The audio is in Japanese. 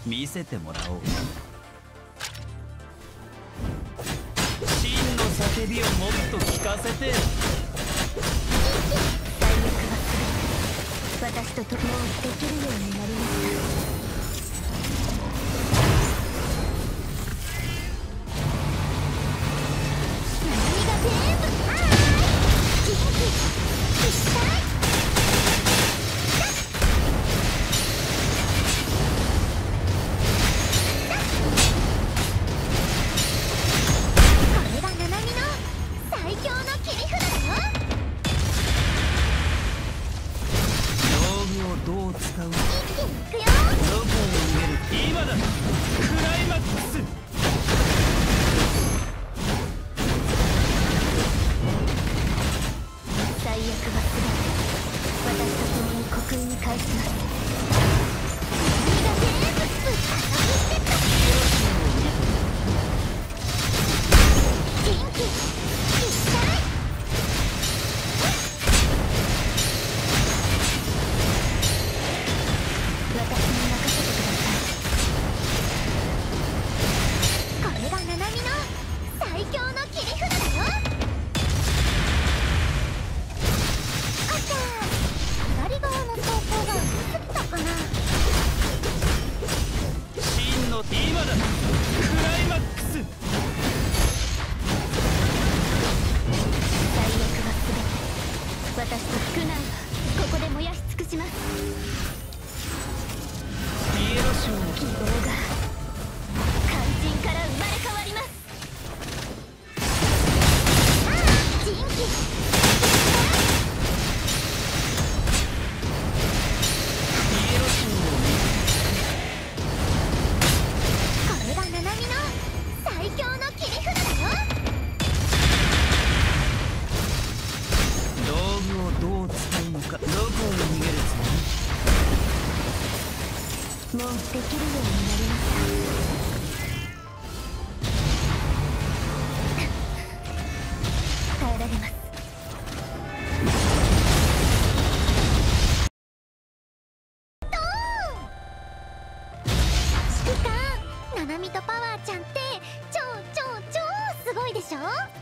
見せてもらおう。真の叫びをもっと聞かせて。 最悪は全て私と共にできるようになりました。何が全部元気一体どう使う？どこを逃げる？今だ！クライマックス！ 最悪は全て私と共に刻印に返します。何が全部ぶっ叩きしてった元気一体私に任せてください。これがナナミの最強の切り札だよ。あちゃー、左側の投稿が薄すぎたかな。 真の今だ！クライマックス！ 最悪は全て私と少ないはここで燃やし尽くします。 ピエロ賞の希望が肝心から生まれ変わります。人気ピエロ賞をこれがナナミの最強の切り札だよ。 道具をどう使うのか。どこを逃げるつもり？ もうできるようになりました。耐えられます。ドーン！指揮官、ナナミとパワーちゃんって超すごいでしょ。